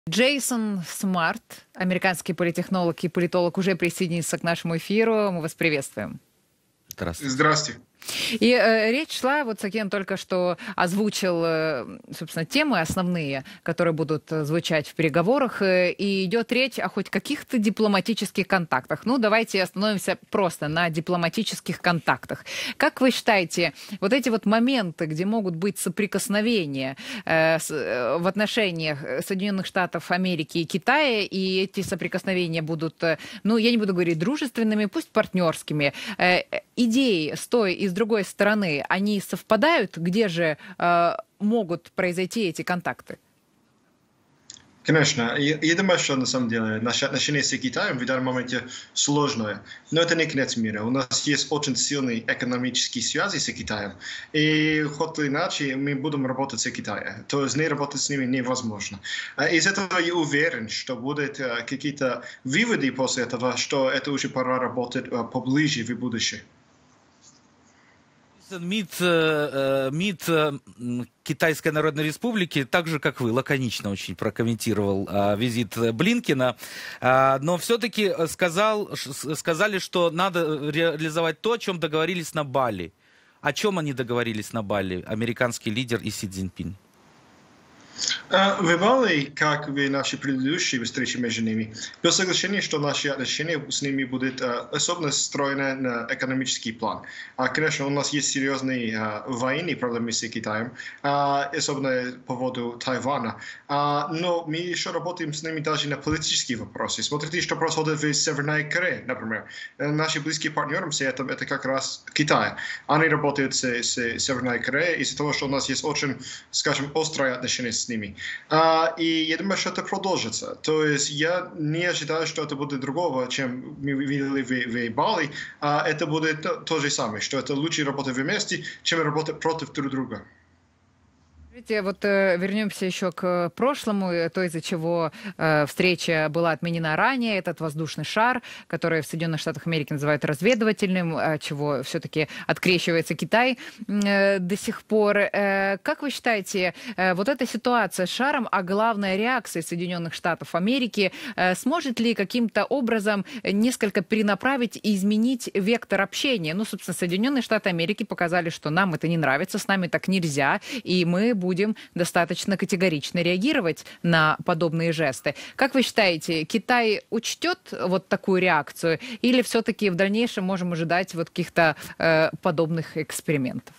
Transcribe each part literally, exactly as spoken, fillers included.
Джейсон Смарт, американский политтехнолог и политолог, уже присоединился к нашему эфиру. Мы вас приветствуем. Здравствуйте. Здравствуйте. И э, речь шла, вот Сакен только что озвучил, э, собственно, темы основные, которые будут звучать в переговорах, э, и идет речь о хоть каких-то дипломатических контактах. Ну, давайте остановимся просто на дипломатических контактах. Как вы считаете, вот эти вот моменты, где могут быть соприкосновения э, с, э, в отношениях Соединенных Штатов Америки и Китая, и эти соприкосновения будут, э, ну, я не буду говорить дружественными, пусть партнерскими, э, идеи с той и с другой стороны, они совпадают? Где же э, могут произойти эти контакты? Конечно. Я, я думаю, что на самом деле наши отношения с Китаем в данном моменте сложное. Но это не конец мира. У нас есть очень сильные экономические связи с Китаем. И хоть иначе мы будем работать с Китаем. То есть не работать с ними невозможно. Из этого я уверен, что будут какие-то выводы после этого, что это уже пора работать поближе в будущем. МИД, МИД Китайской Народной Республики, так же, как вы, лаконично очень прокомментировал а, визит Блинкена, а, но все-таки сказал, сказали, что надо реализовать то, о чем договорились на Бали. О чем они договорились на Бали, американский лидер и Си Цзиньпин? В Бали, как в нашей предыдущей встрече между ними, было соглашение, что наши отношения с ними будут особенно строены на экономический план. Конечно, у нас есть серьезные военные проблемы с Китаем, особенно по поводу Тайваня, но мы еще работаем с ними даже на политические вопросы. Смотрите, что происходит в Северной Корее, например. Наши близкие партнеры с этим это как раз Китай. Они работают с, с Северной Кореей из-за того, что у нас есть очень, скажем, острые отношения с ними. Uh, и я думаю, что это продолжится. То есть я не ожидаю, что это будет другого, чем мы видели в, в Бали. Uh, это будет то, то же самое, что это лучше работать вместе, чем работать против друг друга. Вот э, вернемся еще к прошлому, то, из-за чего э, встреча была отменена ранее, этот воздушный шар, который в Соединенных Штатах Америки называют разведывательным, э, чего все-таки открещивается Китай э, до сих пор. Э, как вы считаете, э, вот эта ситуация с шаром, а главная реакция Соединенных Штатов Америки, э, сможет ли каким-то образом несколько перенаправить и изменить вектор общения? Ну, собственно, Соединенные Штаты Америки показали, что нам это не нравится, с нами так нельзя, и мы будем будем достаточно категорично реагировать на подобные жесты. Как вы считаете, Китай учтет вот такую реакцию или все-таки в дальнейшем можем ожидать вот каких-то э, подобных экспериментов?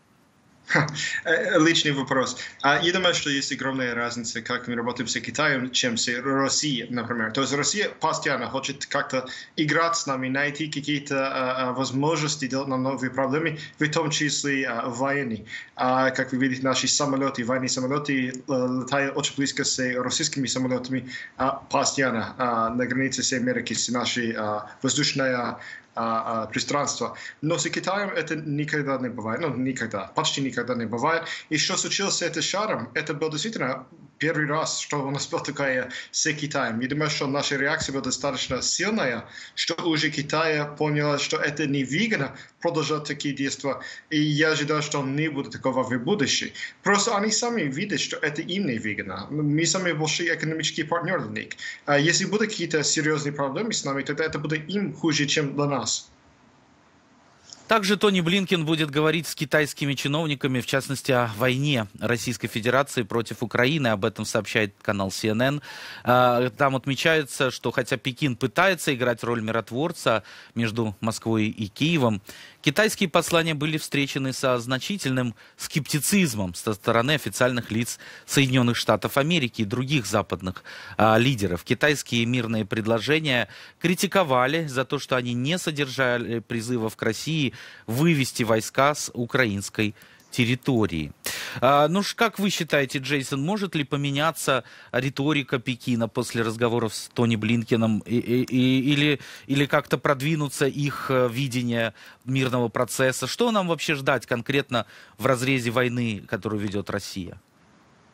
Личный вопрос. Я думаю, что есть огромная разница, как мы работаем с Китаем, чем с Россией, например. То есть Россия постоянно хочет как-то играть с нами, найти какие-то возможности делать нам новые проблемы, в том числе военные. Как вы видите, наши самолеты, военные самолеты летают очень близко с российскими самолетами постоянно на границе с Америкой, с нашей воздушной пространство. Но с Китаем это никогда не бывает. Ну, никогда. Почти никогда не бывает. И что случилось с этим шаром, это был действительно первый раз, что у нас была такая с Китаем. Я думаю, что наша реакция была достаточно сильная, что уже Китай понял, что это невыгодно продолжать такие действия. И я ожидаю, что не будет такого в будущем. Просто они сами видят, что это им не выгодно. Мы самые большие экономические партнеры для них. Если будут какие-то серьезные проблемы с нами, тогда это будет им хуже, чем для нас. Также Тони Блинкен будет говорить с китайскими чиновниками, в частности, о войне Российской Федерации против Украины. Об этом сообщает канал Си Эн Эн. Там отмечается, что хотя Пекин пытается играть роль миротворца между Москвой и Киевом, китайские послания были встречены со значительным скептицизмом со стороны официальных лиц Соединенных Штатов Америки и других западных а, лидеров. Китайские мирные предложения критиковали за то, что они не содержали призывов к России вывести войска с украинской территории. А, ну, как вы считаете, Джейсон, может ли поменяться риторика Пекина после разговоров с Тони Блинкеном и, и, или, или как-то продвинуться их видение мирного процесса? Что нам вообще ждать конкретно в разрезе войны, которую ведет Россия?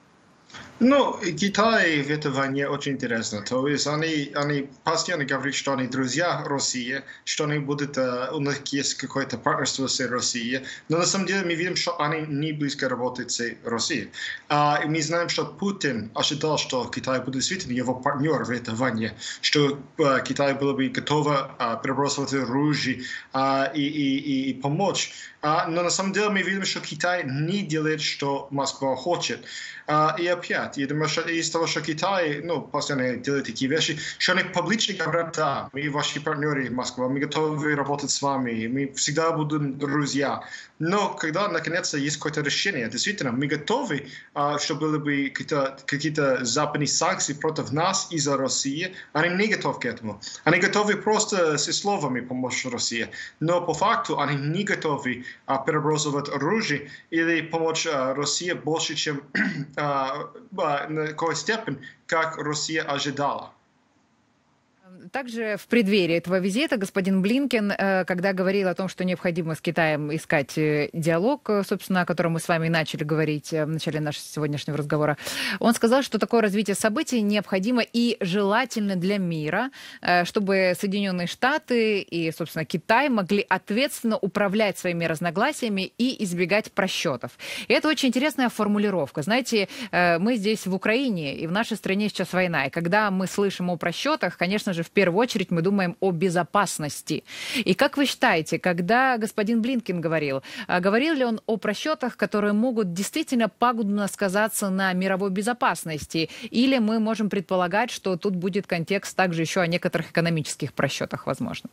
Ну, Китай в этой войне очень интересно. То есть они, они постоянно говорят, что они друзья России, что они будут, э, у них есть какое-то партнерство с Россией. Но на самом деле мы видим, что они не близко работают с Россией. А, и мы знаем, что Путин ожидал, что Китай будет действительно его партнер в этой войне, что э, Китай было бы готово э, перебросывать оружие э, и, и, и помочь. А, но на самом деле мы видим, что Китай не делает, что Москва хочет. А, и опять, я думаю, что из того, что Китай, ну, постоянно делает такие вещи, что они публично говорят, да, мы ваши партнеры Москва, мы готовы работать с вами, мы всегда будем друзья. Но когда, наконец-то, есть какое-то решение, действительно, мы готовы, а, чтобы были бы какие-то, какие-то западные санкции против нас из-за России, они не готовы к этому. Они готовы просто со словами помочь России, но по факту они не готовы а, перебрасывать оружие или помочь а, России больше, чем а, на какой степень, как Россия ожидала. Также в преддверии этого визита господин Блинкен, когда говорил о том, что необходимо с Китаем искать диалог, собственно, о котором мы с вами начали говорить в начале нашего сегодняшнего разговора, он сказал, что такое развитие событий необходимо и желательно для мира, чтобы Соединенные Штаты и, собственно, Китай могли ответственно управлять своими разногласиями и избегать просчетов. И это очень интересная формулировка. Знаете, мы здесь в Украине, и в нашей стране сейчас война, и когда мы слышим о просчетах, конечно же, в первую очередь мы думаем о безопасности. И как вы считаете, когда господин Блинкен говорил, говорил ли он о просчетах, которые могут действительно пагубно сказаться на мировой безопасности? Или мы можем предполагать, что тут будет контекст также еще о некоторых экономических просчетах, возможно?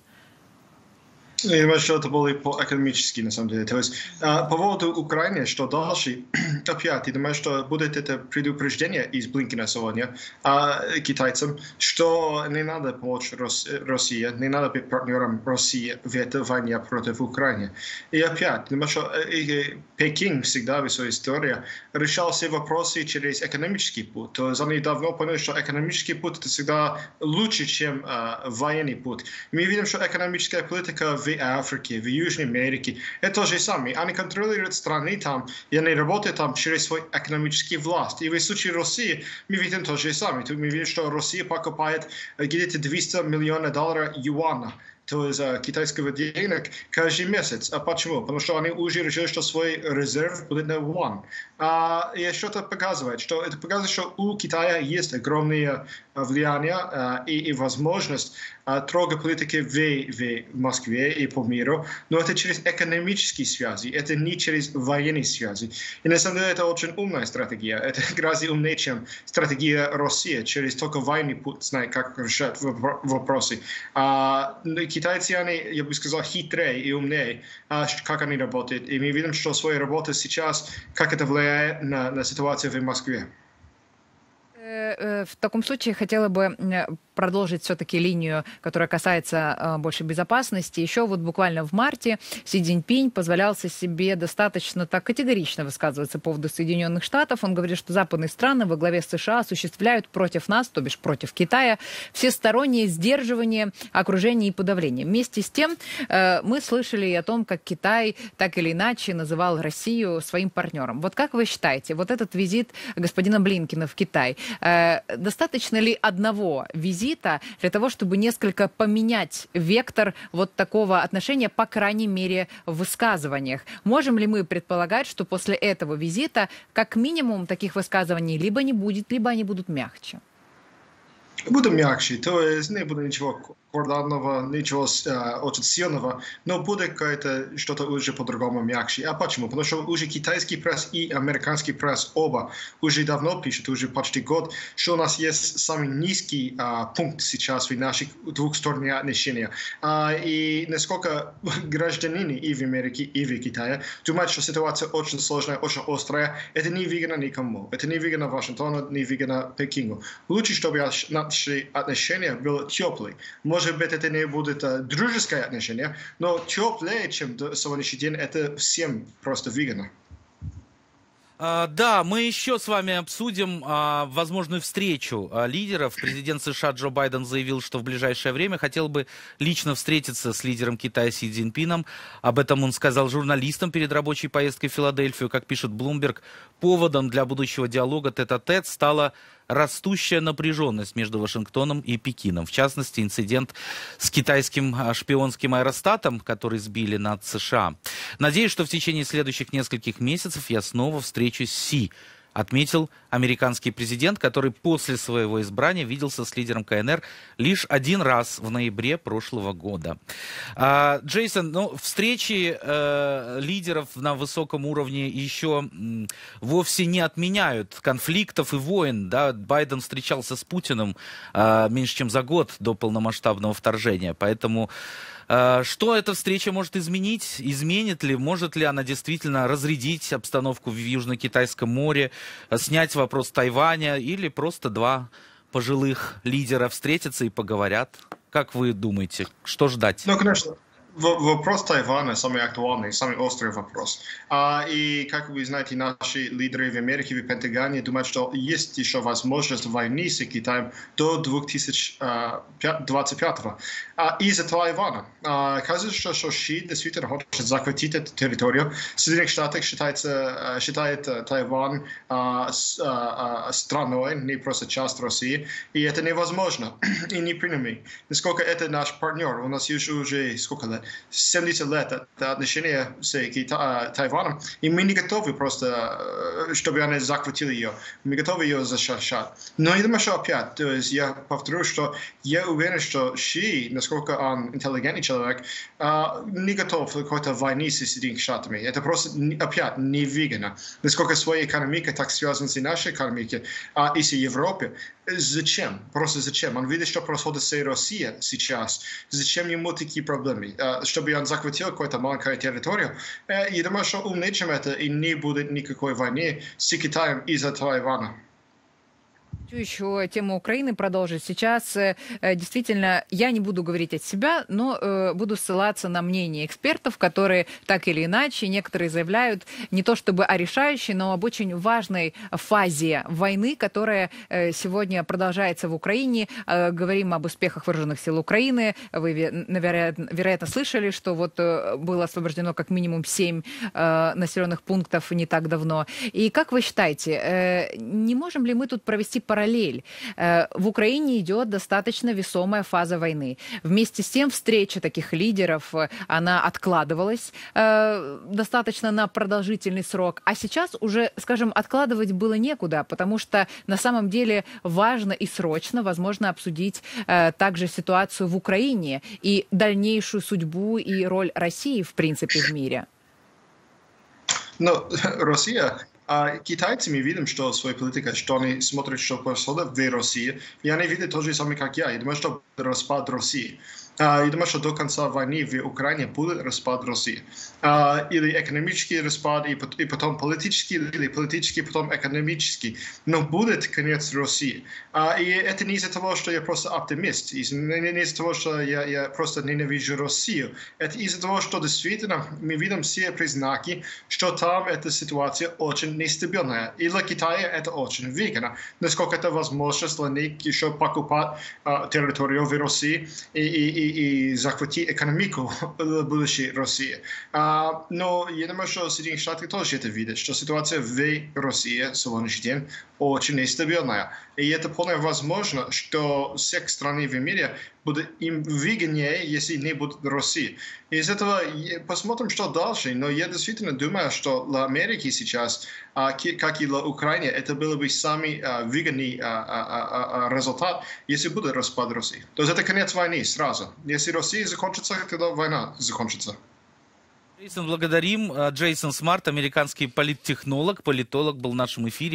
Я думаю, что это было по-экономически, на самом деле. То есть, по поводу Украины, что дальше, опять, я думаю, что будет это предупреждение из Блинкена сегодня китайцам, что не надо помочь России, не надо быть партнером России в этой войне против Украины. И опять, я думаю, что Пекин всегда в своей истории решал все вопросы через экономический путь. То есть они давно поняли, что экономический путь это всегда лучше, чем военный путь. Мы видим, что экономическая политика в Африке, в Южной Америке. Это то же самое. Они контролируют страны там, и они работают там через свой экономический власть. И в случае России мы видим то же самое. Мы видим, что Россия покупает где-то двести миллионов долларов юаня, то есть китайского денег каждый месяц. А почему? Потому что они уже решили, что свой резерв будет на юань. А, и что это показывает? Что это показывает, что у Китая есть огромное влияние а, и, и возможность а, трогать политики в, в Москве и по миру, но это через экономические связи, это не через военные связи. И на самом деле это очень умная стратегия. Это гораздо умнее, чем стратегия России, через только военный путь знает, как решать вопросы. А, китайцы, они, я бы сказал, хитрее и умнее, а, как они работают. И мы видим, что своя работа сейчас, как это влияет на, на ситуацию в Москве. В таком случае хотела бы продолжить все-таки линию, которая касается э, больше безопасности. Еще вот буквально в марте Си Цзиньпинь позволялся себе достаточно так категорично высказываться по поводу Соединенных Штатов. Он говорит, что западные страны во главе с США осуществляют против нас, то бишь против Китая, всестороннее сдерживание, окружение и подавление. Вместе с тем э, мы слышали о том, как Китай так или иначе называл Россию своим партнером. Вот как вы считаете, вот этот визит господина Блинкена в Китай, э, достаточно ли одного визита для того, чтобы несколько поменять вектор вот такого отношения, по крайней мере, в высказываниях? Можем ли мы предполагать, что после этого визита как минимум таких высказываний либо не будет, либо они будут мягче? Будут мягче, то есть не будет ничего кордонного, ничего uh, очень сильного, но будет какое-то что-то уже по-другому мягче. А почему? Потому что уже китайский пресс и американский пресс оба уже давно пишут, уже почти год, что у нас есть самый низкий uh, пункт сейчас в наших двухсторонних отношениях. Uh, и насколько граждане и в Америке, и в Китае думают, что ситуация очень сложная, очень острая, это не выгодно никому. Это не выгодно Вашингтону, не выгодно Пекину. Лучше, чтобы наши отношения были теплые. Может быть, это не будет uh, дружеское отношение, но теплее, чем в сегодняшний день, это всем просто выгодно. А, Да, мы еще с вами обсудим а, возможную встречу а, лидеров. Президент США Джо Байден заявил, что в ближайшее время хотел бы лично встретиться с лидером Китая Си Цзиньпином. Об этом он сказал журналистам перед рабочей поездкой в Филадельфию. Как пишет Bloomberg, поводом для будущего диалога тет-а-тет стала растущая напряженность между Вашингтоном и Пекином. В частности, инцидент с китайским а, шпионским аэростатом, который сбили над США. Надеюсь, что в течение следующих нескольких месяцев я снова встречусь с Си, отметил американский президент, который после своего избрания виделся с лидером ка эн эр лишь один раз в ноябре прошлого года. А, Джейсон, ну, встречи э, лидеров на высоком уровне еще м, вовсе не отменяют конфликтов и войн. Да? Байден встречался с Путиным э, меньше чем за год до полномасштабного вторжения, поэтому что эта встреча может изменить? Изменит ли? Может ли она действительно разрядить обстановку в Южно-Китайском море, снять вопрос Тайваня, или просто два пожилых лидера встретятся и поговорят? Как вы думаете, что ждать? Ну, конечно. Вопрос Тайваня самый актуальный, самый острый вопрос. А, и, как вы знаете, наши лидеры в Америке, в Пентагоне думают, что есть еще возможность войны с Китаем до две тысячи двадцать пятого. А, из-за Тайваня. А, кажется, что Ши действительно хочет захватить эту территорию. Соединенные Штаты считается, считает Тайвань а, с, а, страной, не просто часть России. И это невозможно и непринимаемо. Насколько это наш партнер. У нас есть уже сколько лет? семьдесят лет это отношения с Кита- Тайваном, и мы не готовы просто, чтобы они захватили ее. Мы готовы ее защищать. Но я думаю, что опять, то есть я повторю, что я уверен, что Ши, насколько он интеллигентный человек, не готов к какой-то войне с Соединенными Штатами. Это просто опять невыгодно. Насколько своя экономика так связана с нашей экономикой и с Европой. Зачем? Просто зачем? Он видит, что происходит с Россией сейчас. Зачем ему такие проблемы? Чтобы он захватил какую-то маленькую территорию. Я думаю, что умнее, чем это, и не будет никакой войны с Китаем из-за Тайваня. Хочу еще тему Украины продолжить. Сейчас э, действительно я не буду говорить от себя, но э, буду ссылаться на мнение экспертов, которые так или иначе, некоторые заявляют не то чтобы о решающей, но об очень важной фазе войны, которая э, сегодня продолжается в Украине. Э, говорим об успехах вооруженных сил Украины. Вы, наверное, вероятно, слышали, что вот э, было освобождено как минимум семь э, населенных пунктов не так давно. И как вы считаете, э, не можем ли мы тут провести параллель? Параллель. В Украине идет достаточно весомая фаза войны. Вместе с тем встреча таких лидеров, она откладывалась э, достаточно на продолжительный срок. А сейчас уже, скажем, откладывать было некуда, потому что на самом деле важно и срочно, возможно, обсудить э, также ситуацию в Украине и дальнейшую судьбу и роль России, в принципе, в мире. Но Россия... А китайцы мы видим, что своя политика, что они смотрят, что происходит в России, и они видят то же самое, как я. Я думаю, что распад России. Uh, я думаю, что до конца войны в Украине будет распад России. Uh, или экономический распад, и, и потом политический, или политический, потом экономический. Но будет конец России. Uh, и это не из-за того, что я просто оптимист, из, не, не из-за того, что я, я просто ненавижу Россию. Это из-за того, что действительно мы видим все признаки, что там эта ситуация очень нестабильная. И для Китая это очень выгодно. Насколько это возможность для них еще покупать uh, территорию в России и, и и захватить экономику будущей России. А, но я думаю, что Соединенные Штаты тоже это видят, что ситуация в России сегодняшний день очень нестабильная. И это вполне возможно, что всех стран в мире будет им выгоднее, если не будет России. Из этого посмотрим, что дальше. Но я действительно думаю, что для Америки сейчас, как и для Украины, это был бы самый выгодный результат, если будет распад России. То есть это конец войны сразу. Если Россия закончится, тогда война закончится. Джейсон, благодарим. Джейсон Смарт, американский политтехнолог, политолог, был в нашем эфире.